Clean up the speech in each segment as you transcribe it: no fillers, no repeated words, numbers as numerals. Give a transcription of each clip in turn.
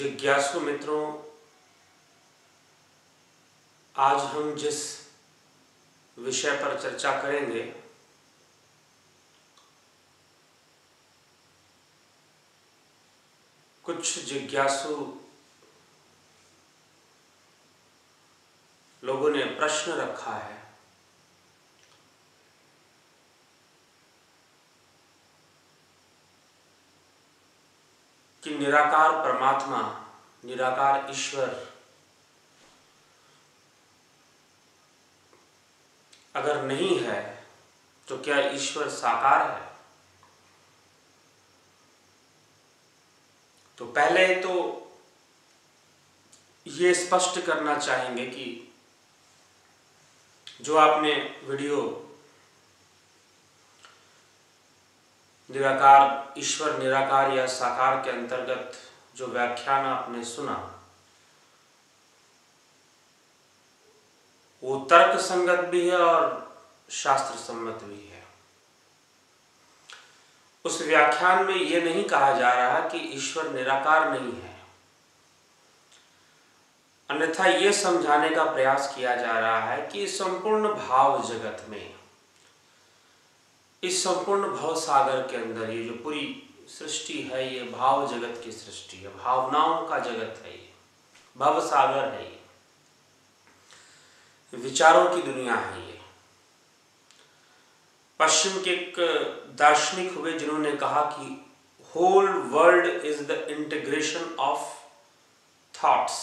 जिज्ञासु मित्रों, आज हम जिस विषय पर चर्चा करेंगे कुछ जिज्ञासु लोगों ने प्रश्न रखा है कि निराकार परमात्मा, निराकार ईश्वर अगर नहीं है तो क्या ईश्वर साकार है? तो पहले तो ये स्पष्ट करना चाहेंगे कि जो आपने वीडियो निराकार ईश्वर निराकार या साकार के अंतर्गत जो व्याख्यान आपने सुना, वो तर्क संगत भी है और शास्त्र सम्मत भी है। उस व्याख्यान में ये नहीं कहा जा रहा कि ईश्वर निराकार नहीं है, अन्यथा ये समझाने का प्रयास किया जा रहा है कि संपूर्ण भाव जगत में, इस संपूर्ण भव सागर के अंदर ये जो पूरी सृष्टि है, ये भाव जगत की सृष्टि है, भावनाओं का जगत है, ये भव सागर है, ये विचारों की दुनिया है। ये पश्चिम के एक दार्शनिक हुए जिन्होंने कहा कि whole world is the integration of thoughts.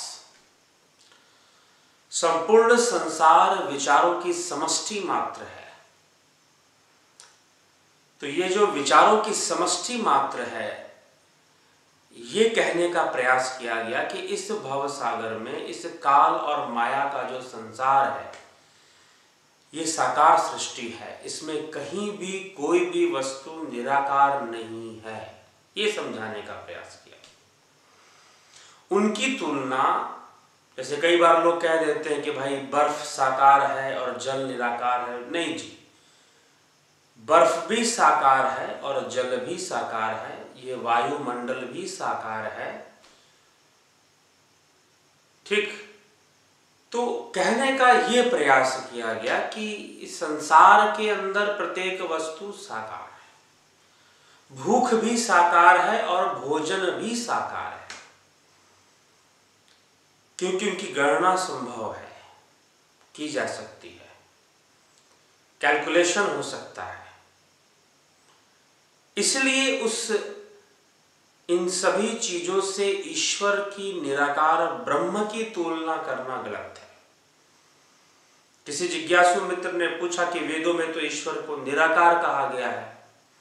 संपूर्ण संसार विचारों की समष्टि मात्र है। तो ये जो विचारों की समष्टि मात्र है, ये कहने का प्रयास किया गया कि इस भव सागर में, इस काल और माया का जो संसार है, ये साकार सृष्टि है, इसमें कहीं भी कोई भी वस्तु निराकार नहीं है, ये समझाने का प्रयास किया। उनकी तुलना, जैसे कई बार लोग कह देते हैं कि भाई बर्फ साकार है और जल निराकार है। नहीं जी, बर्फ भी साकार है और जल भी साकार है, ये वायुमंडल भी साकार है। ठीक, तो कहने का ये प्रयास किया गया कि इस संसार के अंदर प्रत्येक वस्तु साकार है, भूख भी साकार है और भोजन भी साकार है, क्योंकि उनकी गणना संभव है, की जा सकती है, कैलकुलेशन हो सकता है। इसलिए इन सभी चीजों से ईश्वर की, निराकार ब्रह्म की तुलना करना गलत है। किसी जिज्ञासु मित्र ने पूछा कि वेदों में तो ईश्वर को निराकार कहा गया है,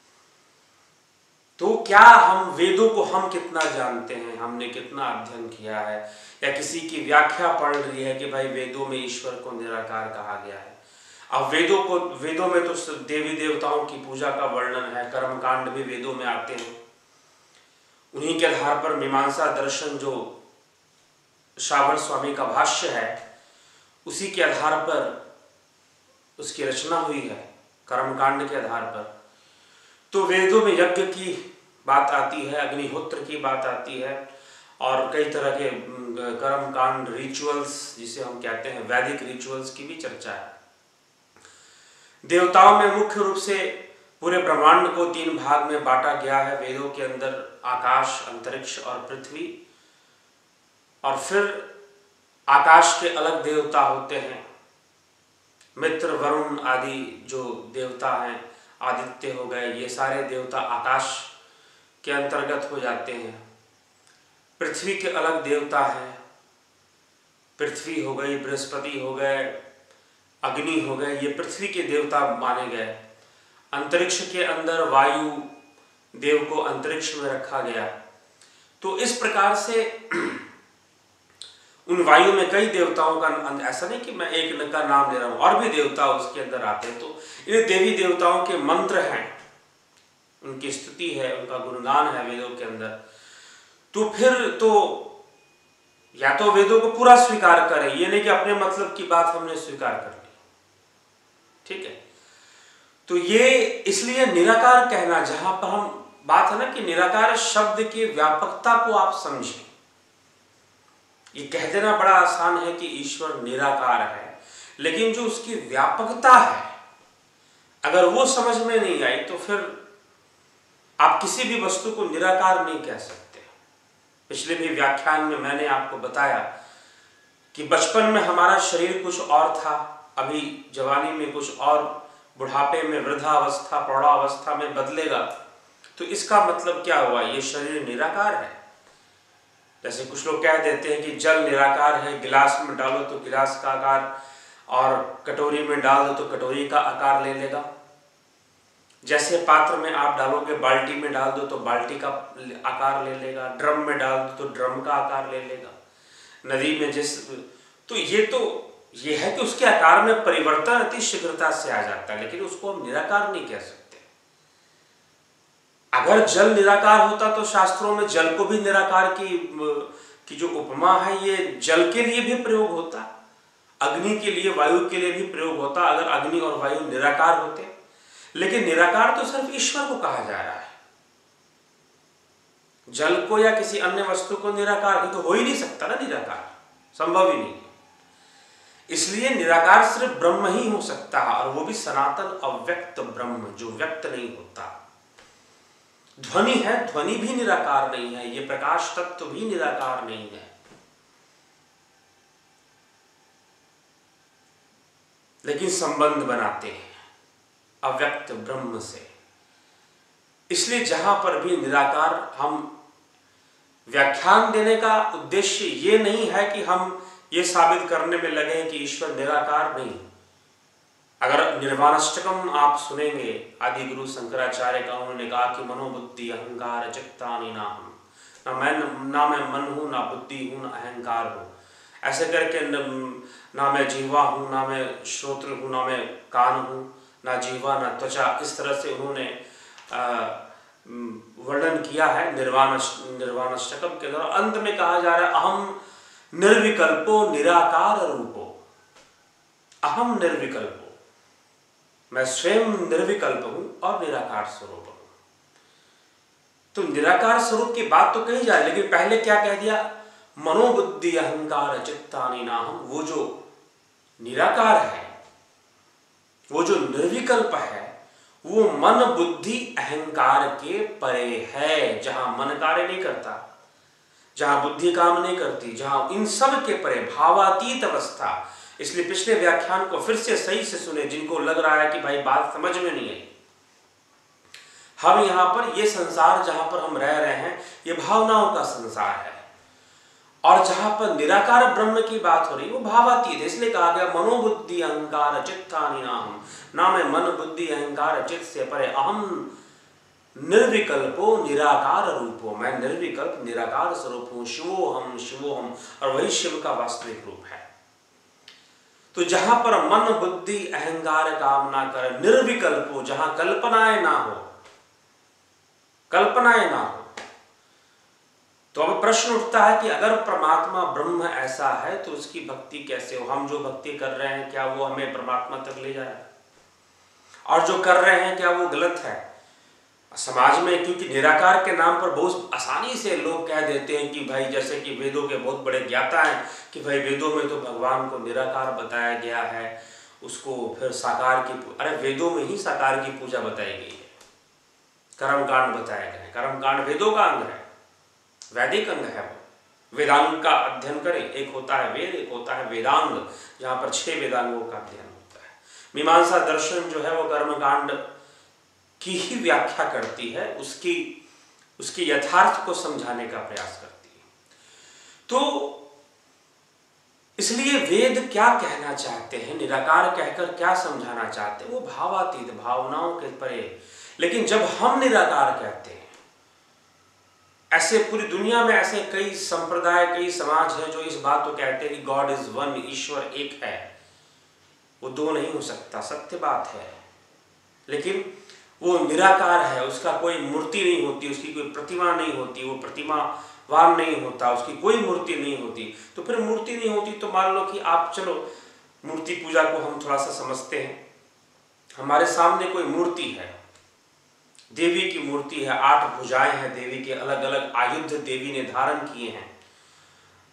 तो क्या हम वेदों को हम कितना जानते हैं, हमने कितना अध्ययन किया है, या किसी की व्याख्या पढ़ रही है कि भाई वेदों में ईश्वर को निराकार कहा गया है। अब वेदों में तो देवी देवताओं की पूजा का वर्णन है, कर्मकांड भी वेदों में आते हैं। उन्हीं के आधार पर मीमांसा दर्शन, जो श्रावण स्वामी का भाष्य है, उसी के आधार पर उसकी रचना हुई है, कर्मकांड के आधार पर। तो वेदों में यज्ञ की बात आती है, अग्निहोत्र की बात आती है, और कई तरह के कर्मकांड रिचुअल्स, जिसे हम कहते हैं वैदिक रिचुअल्स, की भी चर्चा है। देवताओं में मुख्य रूप से पूरे ब्रह्मांड को 3 भाग में बांटा गया है वेदों के अंदर, आकाश, अंतरिक्ष और पृथ्वी। और फिर आकाश के अलग देवता होते हैं, मित्र, वरुण आदि जो देवता हैं, आदित्य हो गए, ये सारे देवता आकाश के अंतर्गत हो जाते हैं। पृथ्वी के अलग देवता हैं, पृथ्वी हो गई, बृहस्पति हो गए, अग्नि हो गए, ये पृथ्वी के देवता माने गए। अंतरिक्ष के अंदर वायु देव को अंतरिक्ष में रखा गया। तो इस प्रकार से उन वायु में कई देवताओं का, ऐसा नहीं कि मैं एक का नाम ले रहा हूं, और भी देवता उसके अंदर आते हैं। तो ये देवी देवताओं के मंत्र हैं, उनकी स्तुति है, उनका गुणगान है वेदों के अंदर। तो फिर तो या तो वेदों को पूरा स्वीकार करें, ये नहीं कि अपने मतलब की बात हमने स्वीकार कर ली। ठीक है, तो ये इसलिए निराकार कहना, जहां पर हम बात है ना कि निराकार शब्द की व्यापकता को आप समझें, ये कह देना बड़ा आसान है कि ईश्वर निराकार है, लेकिन जो उसकी व्यापकता है अगर वो समझ में नहीं आई तो फिर आप किसी भी वस्तु को निराकार नहीं कह सकते। पिछले भी व्याख्यान में मैंने आपको बताया कि बचपन में हमारा शरीर कुछ और था, अभी जवानी में कुछ और, बुढ़ापे में, वृद्धावस्था, प्रौढ़ावस्था में बदलेगा। तो इसका मतलब क्या हुआ? ये शरीर निराकार है। जैसे कुछ लोग कह देते हैं कि जल निराकार है, गिलास में डालो तो गिलास का आकार, और कटोरी में डाल दो तो कटोरी का आकार ले लेगा। जैसे पात्र में आप डालोगे, बाल्टी में डाल दो तो बाल्टी का आकार ले लेगा, ड्रम में डाल दो तो ड्रम का आकार ले लेगा, नदी में तो ये है कि उसके आकार में परिवर्तन अति शीघ्रता से आ जाता है, लेकिन उसको हम निराकार नहीं कह सकते। अगर जल निराकार होता तो शास्त्रों में जल को भी निराकार की जो उपमा है ये जल के लिए भी प्रयोग होता, अग्नि के लिए, वायु के लिए भी प्रयोग होता अगर अग्नि और वायु निराकार होते। लेकिन निराकार तो सिर्फ ईश्वर को कहा जा रहा है, जल को या किसी अन्य वस्तु को निराकार तो हो ही नहीं सकता ना, निराकार संभव ही नहीं। इसलिए निराकार सिर्फ ब्रह्म ही हो सकता है, और वो भी सनातन अव्यक्त ब्रह्म जो व्यक्त नहीं होता। ध्वनि है, ध्वनि भी निराकार नहीं है, ये प्रकाश तत्व भी निराकार नहीं है, लेकिन संबंध बनाते हैं अव्यक्त ब्रह्म से। इसलिए जहां पर भी निराकार, हम व्याख्यान देने का उद्देश्य ये नहीं है कि हम ये साबित करने में लगे कि ईश्वर निराकार नहीं। अगर निर्वाणाष्टकम आप सुनेंगे आदि गुरु शंकराचार्य का, उन्होंने कहा कि मनोबुद्धि अहंकार चित्तानि नाहम, ना मैं मन हूं, ना बुद्धि हूं, ना अहंकार हूं, ऐसे करके ना मैं जिह्वा हूं, ना मैं श्रोत्र हूं, ना मैं कान हूं, ना जीवा ना त्वचा। इस तरह से उन्होंने वर्णन किया है निर्वाणाष्टकम के द्वारा। अंत में कहा जा रहा है अहम निर्विकल्पो निराकार रूपो, अहम निर्विकल्पो, मैं स्वयं निर्विकल्प हूं और निराकार स्वरूप हूं। तो निराकार स्वरूप की बात तो कही जाए, लेकिन पहले क्या कह दिया? मनोबुद्धि अहंकार चित्तानि नाहम। वो जो निराकार है, वो जो निर्विकल्प है, वो मन बुद्धि अहंकार के परे है, जहां मन कार्य नहीं करता, जहां बुद्धि काम नहीं करती, जहां इन सब के परे भावातीत अवस्था। इसलिए पिछले व्याख्यान को फिर से सही से सुने, जिनको लग रहा है कि भाई बात समझ में नहीं आई। हम यहां पर, ये संसार जहां पर हम रह रहे हैं, ये भावनाओं का संसार है, और जहां पर निराकार ब्रह्म की बात हो रही है वो भावातीत है। इसलिए कहा गया मनोबुद्धि अहंकार चित्तानि नाहम, ना मैं मन बुद्धि अहंकार चित्त से परे, अहम निर्विकल्पो निराकार रूपो, मैं निर्विकल्प निराकार स्वरूप हूं, शिवोहम, और वही शिव का वास्तविक रूप है। तो जहां पर मन बुद्धि अहंकार काम ना कर, निर्विकल्प हो, जहां कल्पनाएं ना हो, तो अब प्रश्न उठता है कि अगर परमात्मा ब्रह्म ऐसा है तो उसकी भक्ति कैसे हो? हम जो भक्ति कर रहे हैं क्या वो हमें परमात्मा तक ले जाए, और जो कर रहे हैं क्या वो गलत है? समाज में क्योंकि निराकार के नाम पर बहुत आसानी से लोग कह देते हैं कि भाई, जैसे कि वेदों के बहुत बड़े ज्ञाता हैं कि भाई वेदों में तो भगवान को निराकार बताया गया है, उसको फिर साकार की, अरे वेदों में ही साकार की पूजा बताई गई है, कर्मकांड बताया गया है। कर्मकांड वेदों का अंग है, वैदिक अंग है। वो वेदांग का अध्ययन करें, एक होता है वेद, एक होता है वेदांग, जहाँ पर 6 वेदांगों का अध्ययन होता है। मीमांसा दर्शन जो है वो कर्मकांड की ही व्याख्या करती है, उसकी यथार्थ को समझाने का प्रयास करती है। तो इसलिए वेद क्या कहना चाहते हैं, निराकार कहकर क्या समझाना चाहते हैं? वो भावातीत, भावनाओं के परे। लेकिन जब हम निराकार कहते हैं, ऐसे पूरी दुनिया में ऐसे कई संप्रदाय, कई समाज हैं जो इस बात को कहते हैं कि गॉड इज वन, ईश्वर एक है, वो दो नहीं हो सकता, सत्य बात है। लेकिन वो निराकार है, उसका कोई मूर्ति नहीं होती, उसकी कोई प्रतिमा नहीं होती, वो प्रतिमावान नहीं होता, उसकी कोई मूर्ति नहीं होती। तो फिर मूर्ति नहीं होती तो मान लो कि आप, चलो मूर्ति पूजा को हम थोड़ा सा समझते हैं। हमारे सामने कोई मूर्ति है, देवी की मूर्ति है, 8 भुजाएं हैं देवी के, अलग अलग आयुध देवी ने धारण किए हैं,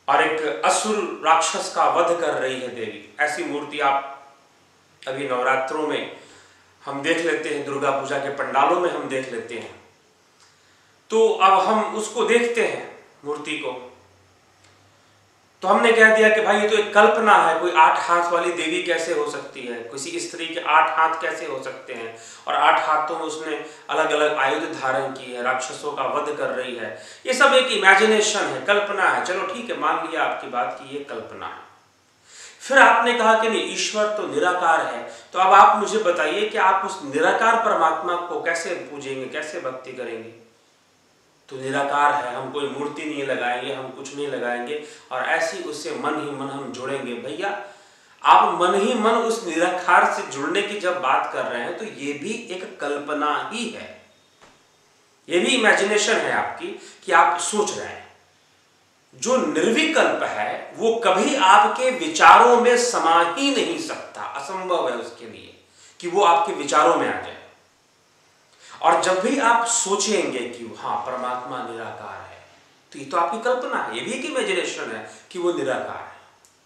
और एक असुर राक्षस का वध कर रही है देवी। ऐसी मूर्ति आप अभी नवरात्रों में हम देख लेते हैं, दुर्गा पूजा के पंडालों में हम देख लेते हैं। तो अब हम उसको देखते हैं मूर्ति को, तो हमने कह दिया कि भाई ये तो एक कल्पना है, कोई 8 हाथ वाली देवी कैसे हो सकती है, किसी स्त्री के 8 हाथ कैसे हो सकते हैं, और 8 हाथों में उसने अलग अलग आयुध धारण की है, राक्षसों का वध कर रही है। ये सब एक इमेजिनेशन है, कल्पना है। चलो ठीक है, मान लिया आपकी बात की ये कल्पना है। फिर आपने कहा कि नहीं, ईश्वर तो निराकार है। तो अब आप मुझे बताइए कि आप उस निराकार परमात्मा को कैसे पूजेंगे, कैसे भक्ति करेंगे? तो निराकार है, हम कोई मूर्ति नहीं लगाएंगे, हम कुछ नहीं लगाएंगे और ऐसे उससे मन ही मन हम जुड़ेंगे। भैया आप मन ही मन उस निराकार से जुड़ने की जब बात कर रहे हैं तो ये भी एक कल्पना ही है, ये भी इमेजिनेशन है आपकी कि आप सोच रहे हैं। जो निर्विकल्प है वो कभी आपके विचारों में समा ही नहीं सकता, असंभव है उसके लिए कि वो आपके विचारों में आ जाए। और जब भी आप सोचेंगे कि हाँ परमात्मा निराकार है, तो ये तो आपकी कल्पना है, ये भी एक इमेजिनेशन है कि वो निराकार है।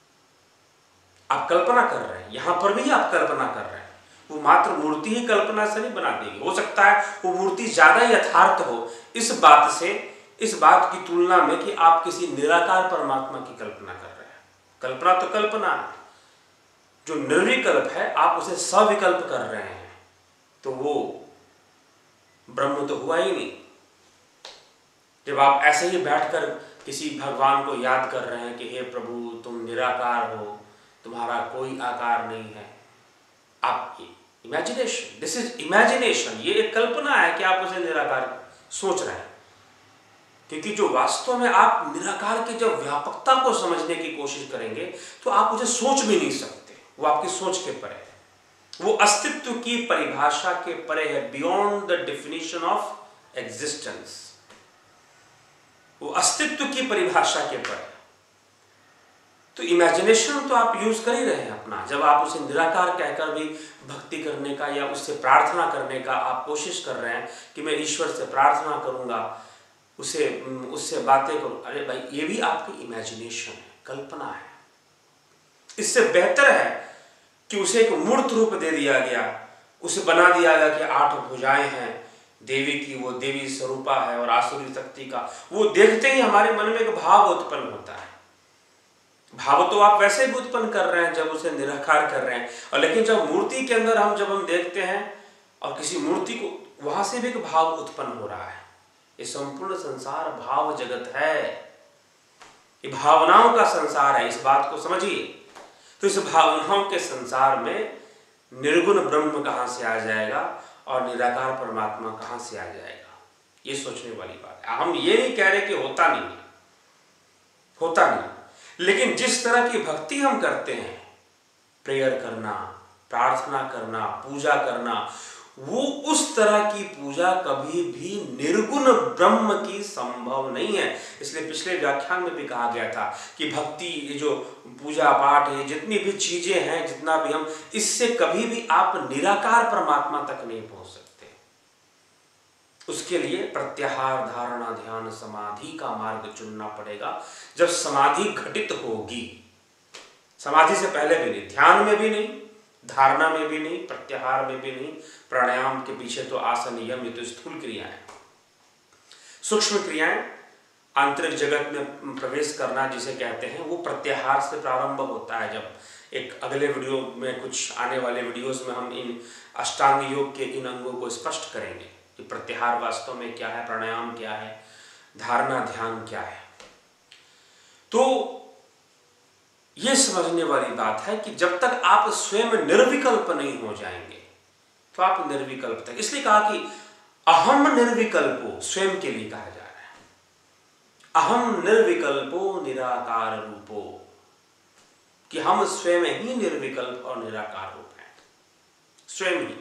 आप कल्पना कर रहे हैं, यहां पर भी आप कल्पना कर रहे हैं। वो मात्र मूर्ति ही कल्पना से नहीं बना देगी, हो सकता है वो मूर्ति ज्यादा यथार्थ हो इस बात की तुलना में कि आप किसी निराकार परमात्मा की कल्पना कर रहे हैं। कल्पना तो कल्पना है, जो निर्विकल्प है आप उसे सविकल्प कर रहे हैं, तो वो ब्रह्म तो हुआ ही नहीं। जब आप ऐसे ही बैठकर किसी भगवान को याद कर रहे हैं कि हे प्रभु तुम निराकार हो, तुम्हारा कोई आकार नहीं है, आप इमेजिनेशन, दिस इज इमेजिनेशन, ये एक कल्पना है कि आप उसे निराकार सोच रहे हैं। क्योंकि जो वास्तव में आप निराकार की जब व्यापकता को समझने की कोशिश करेंगे तो आप उसे सोच भी नहीं सकते, वो आपकी सोच के परे है, वो अस्तित्व की परिभाषा के परे है, beyond the definition of existence, वो अस्तित्व की परिभाषा के परे। तो इमेजिनेशन तो आप यूज कर ही रहे हैं अपना, जब आप उसे निराकार कहकर भी भक्ति करने का या उससे प्रार्थना करने का आप कोशिश कर रहे हैं कि मैं ईश्वर से प्रार्थना करूंगा, उससे बातें करूं। अरे भाई ये भी आपकी इमेजिनेशन है, कल्पना है। इससे बेहतर है कि उसे एक मूर्त रूप दे दिया गया, उसे बना दिया गया कि 8 भुजाएं हैं देवी की, वो देवी स्वरूपा है और आसुरी शक्ति का, वो देखते ही हमारे मन में एक भाव उत्पन्न होता है। भाव तो आप वैसे भी उत्पन्न कर रहे हैं जब उसे निराकार कर रहे हैं, और लेकिन जब मूर्ति के अंदर हम देखते हैं और किसी मूर्ति को, वहां से भी एक भाव उत्पन्न हो रहा है। ये संपूर्ण संसार भाव जगत है, ये भावनाओं का संसार है, इस बात को समझिए। तो इस भावनाओं के संसार में निर्गुण ब्रह्म कहां से आ जाएगा और निराकार परमात्मा कहां से आ जाएगा, ये सोचने वाली बात है। हम ये नहीं कह रहे कि होता नहीं है, होता नहीं, लेकिन जिस तरह की भक्ति हम करते हैं, प्रेयर करना, प्रार्थना करना, पूजा करना, वो उस तरह की पूजा कभी भी निर्गुण ब्रह्म की संभव नहीं है। इसलिए पिछले व्याख्यान में भी कहा गया था कि भक्ति, ये जो पूजा पाठ है, जितनी भी चीजें हैं, जितना भी हम, इससे कभी भी आप निराकार परमात्मा तक नहीं पहुंच सकते। उसके लिए प्रत्याहार, धारणा, ध्यान, समाधि का मार्ग चुनना पड़ेगा। जब समाधि घटित होगी, समाधि से पहले भी नहीं, ध्यान में भी नहीं, धारणा में भी नहीं, प्रत्याहार में भी नहीं, प्राणायाम के पीछे तो आसन, नियम, ये तो स्थूल क्रियाएं, सूक्ष्म क्रियाएं, आंतरिक जगत में प्रवेश करना जिसे कहते हैं, वो प्रत्याहार से प्रारंभ होता है। जब एक अगले वीडियो में, कुछ आने वाले वीडियोस में हम इन अष्टांग योग के इन अंगों को स्पष्ट करेंगे कि प्रत्याहार वास्तव में क्या है, प्राणायाम क्या है, धारणा, ध्यान क्या है। तो ये समझने वाली बात है कि जब तक आप स्वयं निर्विकल्प नहीं हो जाएंगे तो आप निर्विकल्प तक, इसलिए कहा कि अहम निर्विकल्पो, स्वयं के लिए कहा जा रहा है, अहम निर्विकल्पो निराकार रूपो, कि हम स्वयं ही निर्विकल्प और निराकार रूप हैं, स्वयं ही।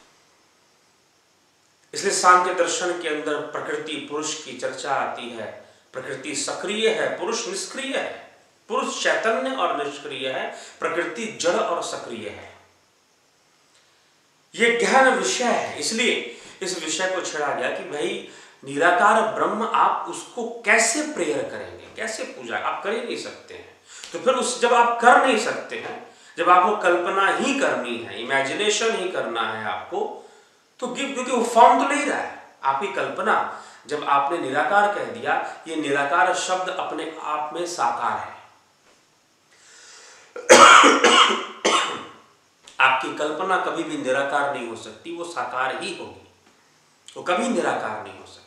इसलिए सांख्य दर्शन के अंदर प्रकृति पुरुष की चर्चा आती है। प्रकृति सक्रिय है, पुरुष निष्क्रिय है, पुरुष चैतन्य और निष्क्रिय है, प्रकृति जड़ और सक्रिय है। ये गहन विषय है, इसलिए इस विषय को छेड़ा गया कि भाई निराकार ब्रह्म आप उसको कैसे प्रेयर करेंगे, कैसे पूजा, आप कर ही नहीं सकते हैं। तो फिर जब आप कर नहीं सकते हैं, जब आपको कल्पना ही करनी है, इमेजिनेशन ही करना है आपको, तो क्योंकि वो फॉर्म तो नहीं रहा है आपकी कल्पना। जब आपने निराकार कह दिया, ये निराकार शब्द अपने आप में साकार है। आपकी कल्पना कभी भी निराकार नहीं हो सकती, वो साकार ही होगी, वो कभी निराकार नहीं हो सकती।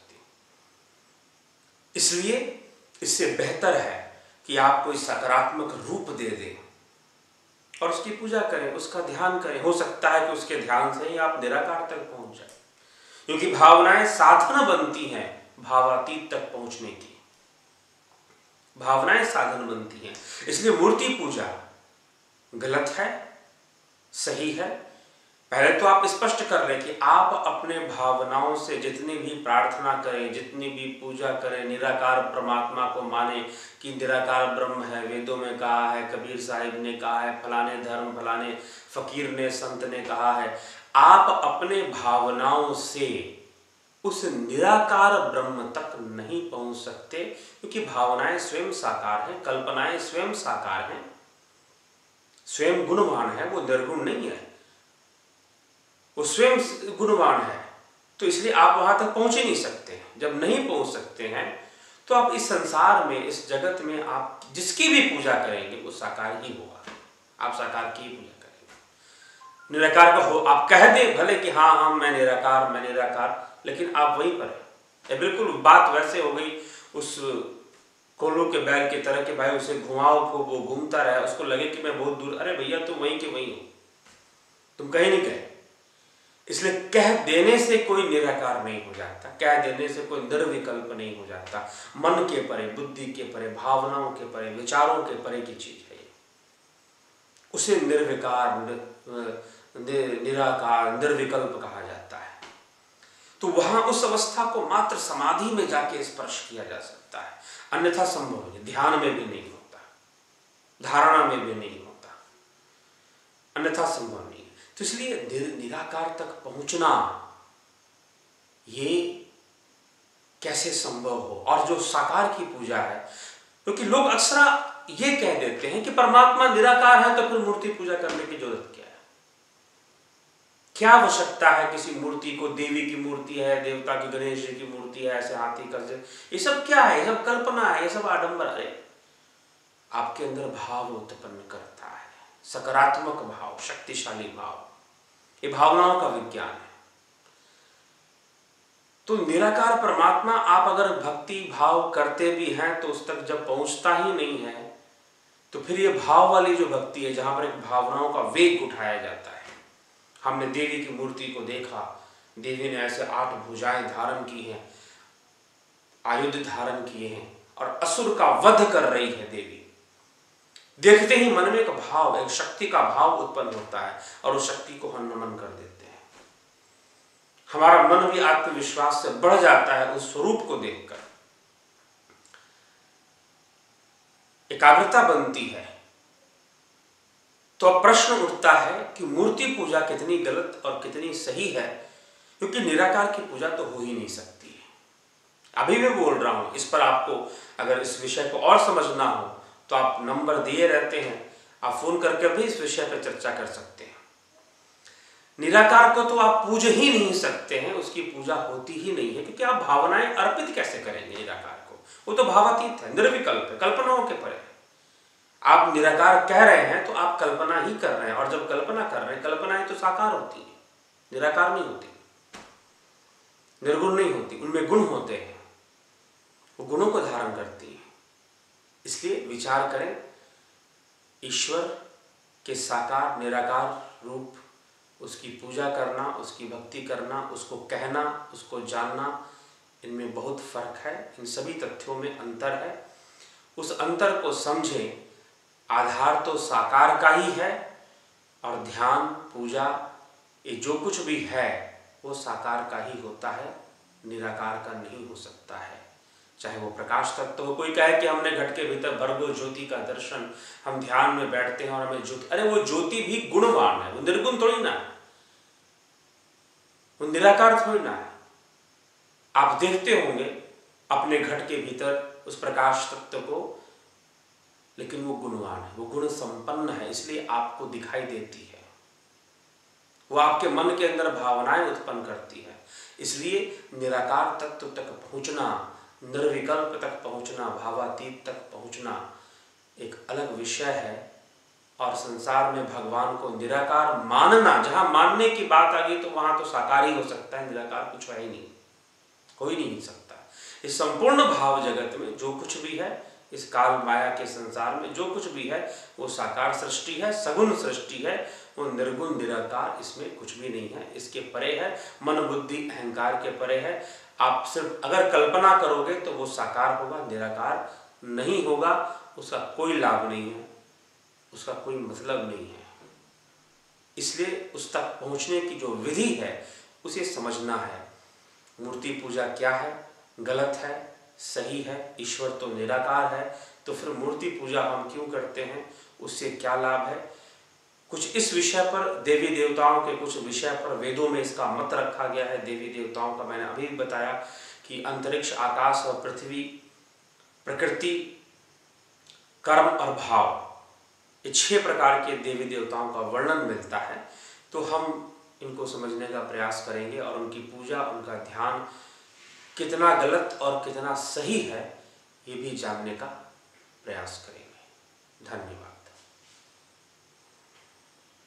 इसलिए इससे बेहतर है कि आप कोई सकारात्मक रूप दे दें और उसकी पूजा करें, उसका ध्यान करें। हो सकता है कि उसके ध्यान से ही आप निराकार तक पहुंच जाए, क्योंकि भावनाएं साधन बनती हैं भावातीत तक पहुंचने की। भावनाएं साधन बनती हैं, इसलिए मूर्ति पूजा गलत है, सही है। पहले तो आप स्पष्ट कर लें कि आप अपने भावनाओं से जितनी भी प्रार्थना करें, जितनी भी पूजा करें, निराकार परमात्मा को माने कि निराकार ब्रह्म है। वेदों में कहा है, कबीर साहिब ने कहा है, फलाने धर्म, फलाने फकीर ने, संत ने कहा है। आप अपने भावनाओं से उस निराकार ब्रह्म तक नहीं पहुंच सकते, क्योंकि भावनाएं स्वयं साकार हैं, कल्पनाएं स्वयं साकार हैं, स्वयं गुणवान है, वो निर्गुण नहीं है, वो स्वयं गुणवान है। तो इसलिए आप वहां तक पहुंच ही नहीं सकते। जब नहीं पहुंच सकते हैं तो आप इस संसार में, इस जगत में आप जिसकी भी पूजा करेंगे वो साकार ही होगा। आप साकार की पूजा करेंगे। निराकार का हो, आप कह दें भले कि हाँ हाँ मैं निराकार, लेकिन आप वहीं पर है। बिल्कुल बात वैसे हो गई उस कोल्हू के बैल की तरह कि भाई उसे घुमाओ, वो घूमता रहे, उसको लगे कि मैं बहुत दूर। अरे भैया तुम वहीं के वहीं हो, तुम कहीं नहीं गए। इसलिए कह देने से कोई निराकार नहीं हो जाता, कह देने से कोई निर्विकल्प नहीं हो जाता। मन के परे, बुद्धि के परे, भावनाओं के परे, विचारों के परे की चीज है, उसे निर्विकार, निराकार, निर्विकल्प कहा जाता है। तो वहां उस अवस्था को मात्र समाधि में जाके स्पर्श किया जा सकता है, अन्यथा संभव नहीं। ध्यान में भी नहीं होता, धारणा में भी नहीं होता, अन्यथा संभव नहीं। तो इसलिए निराकार तक पहुंचना ये कैसे संभव हो। और जो साकार की पूजा है, क्योंकि लोग अक्सर ये कह देते हैं कि परमात्मा निराकार है तो फिर मूर्ति पूजा करने की जरूरत क्या है, क्या आवश्यकता है किसी मूर्ति को। देवी की मूर्ति है, देवता की, गणेश जी की मूर्ति है, ऐसे हाथी का, ये सब क्या है, ये सब कल्पना है, ये सब आडंबर है। आपके अंदर भाव उत्पन्न करता है, सकारात्मक भाव, शक्तिशाली भाव, ये भावनाओं का विज्ञान है। तो निराकार परमात्मा आप अगर भक्ति भाव करते भी हैं तो उस तक जब पहुंचता ही नहीं है, तो फिर ये भाव वाली जो भक्ति है, जहां पर एक भावनाओं का वेग उठाया जाता है। हमने देवी की मूर्ति को देखा, देवी ने ऐसे 8 भुजाएं धारण की हैं, आयुध धारण किए हैं और असुर का वध कर रही है देवी। देखते ही मन में एक भाव, एक शक्ति का भाव उत्पन्न होता है और उस शक्ति को हम नमन कर देते हैं। हमारा मन भी आत्मविश्वास से बढ़ जाता है उस स्वरूप को देखकर, एकाग्रता बनती है। तो अब प्रश्न उठता है कि मूर्ति पूजा कितनी गलत और कितनी सही है, क्योंकि निराकार की पूजा तो हो ही नहीं सकती है। अभी मैं बोल रहा हूं, इस पर आपको अगर इस विषय को और समझना हो तो आप नंबर दिए रहते हैं, आप फोन करके भी इस विषय पर चर्चा कर सकते हैं। निराकार को तो आप पूज ही नहीं सकते हैं, उसकी पूजा होती ही नहीं है, क्योंकि आप भावनाएं अर्पित कैसे करेंगे निराकार को। वो तो भावातीत है, निर्विकल्प है, कल्पनाओं के परे है। आप निराकार कह रहे हैं तो आप कल्पना ही कर रहे हैं, और जब कल्पना कर रहे हैं, कल्पनाएं तो साकार होती है, निराकार नहीं होती, निर्गुण नहीं होती, उनमें गुण होते हैं, वो गुणों को धारण करती है। इसलिए विचार करें, ईश्वर के साकार निराकार रूप, उसकी पूजा करना, उसकी भक्ति करना, उसको कहना, उसको जानना, इनमें बहुत फर्क है। इन सभी तथ्यों में अंतर है। उस अंतर को समझें। आधार तो साकार का ही है, और ध्यान, पूजा, ये जो कुछ भी है वो साकार का ही होता है, निराकार का नहीं हो सकता है। चाहे वो प्रकाश तत्व हो। कोई कहे कि हमने घट के भीतर भरगो ज्योति का दर्शन, हम ध्यान में बैठते हैं और हमें ज्योति, अरे वो ज्योति भी गुणवान है, वो निर्गुण थोड़ी ना है, वो निराकार थोड़ी ना है। आप देखते होंगे अपने घट के भीतर उस प्रकाश तत्व को, लेकिन वो गुणवान है, वो गुण संपन्न है, इसलिए आपको दिखाई देती है। वो आपके मन के अंदर भावनाएं उत्पन्न करती है। इसलिए निराकार तत्व तक पहुंचना, निर्विकल्प तक पहुंचना, भावातीत तक पहुंचना एक अलग विषय है। और संसार में भगवान को निराकार मानना, जहां मानने की बात आ गई तो वहां तो साकार ही हो सकता है, निराकार कुछ है ही नहीं, कोई नहीं हो सकता। इस संपूर्ण भाव जगत में जो कुछ भी है, इस काल माया के संसार में जो कुछ भी है, वो साकार सृष्टि है, सगुण सृष्टि है, वो निर्गुण निराकार, इसमें कुछ भी नहीं है, इसके परे है, मन बुद्धि अहंकार के परे है। आप सिर्फ अगर कल्पना करोगे तो वो साकार होगा, निराकार नहीं होगा, उसका कोई लाभ नहीं है, उसका कोई मतलब नहीं है। इसलिए उस तक पहुंचने की जो विधि है उसे समझना है। मूर्ति पूजा क्या है, गलत है, सही है, ईश्वर तो निराकार है, तो फिर मूर्ति पूजा हम क्यों करते हैं, उससे क्या लाभ है। कुछ इस विषय पर, देवी देवताओं के कुछ विषय पर वेदों में इसका मत रखा गया है। देवी देवताओं का मैंने अभी बताया कि अंतरिक्ष, आकाश और पृथ्वी, प्रकृति, कर्म और भाव, ये 6 प्रकार के देवी देवताओं का वर्णन मिलता है। तो हम इनको समझने का प्रयास करेंगे और उनकी पूजा, उनका ध्यान कितना गलत और कितना सही है, ये भी जानने का प्रयास करेंगे। धन्यवाद।